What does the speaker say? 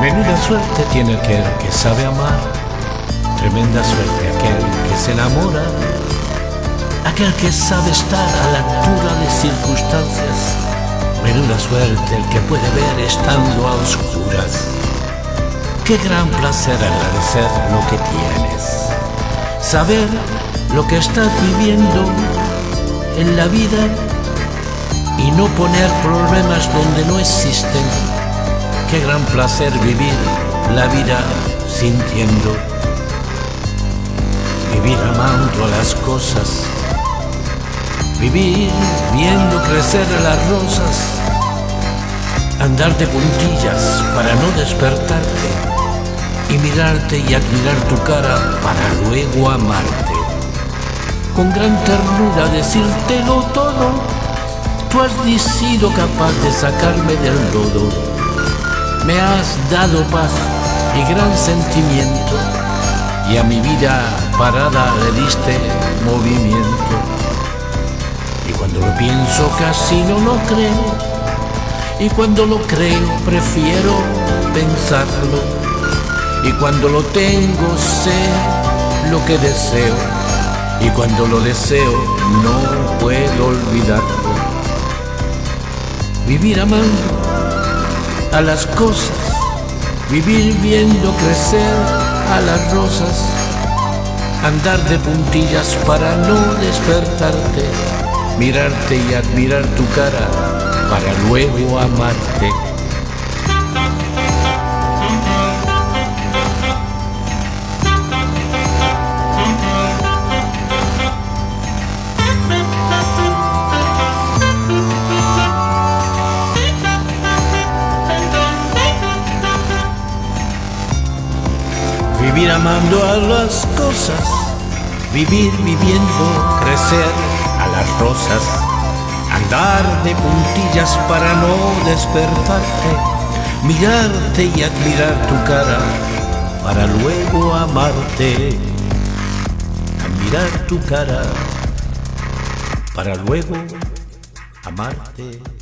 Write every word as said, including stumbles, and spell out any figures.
Menuda suerte tiene aquel que sabe amar, tremenda suerte aquel que se enamora, aquel que sabe estar a la altura de circunstancias. Menuda suerte el que puede ver estando a oscuras. Qué gran placer agradecer lo que tienes, saber lo que estás viviendo en la vida y no poner problemas donde no existen. Qué gran placer vivir la vida sintiendo, vivir amando a las cosas, vivir viendo crecer a las rosas, andar de puntillas para no despertarte y mirarte y admirar tu cara para luego amarte. Con gran ternura decírtelo todo, tú has sido capaz de sacarme del lodo. Me has dado paz y gran sentimiento, y a mi vida parada le diste movimiento. Y cuando lo pienso casi no lo creo, y cuando lo creo prefiero pensarlo, y cuando lo tengo sé lo que deseo, y cuando lo deseo no puedo olvidarlo. Vivir amando a las cosas, vivir viendo crecer a las rosas, andar de puntillas para no despertarte, mirarte y admirar tu cara para luego amarte. Vivir amando a las cosas, vivir viviendo crecer a las rosas, andar de puntillas para no despertarte, mirarte y admirar tu cara para luego amarte, admirar tu cara para luego amarte.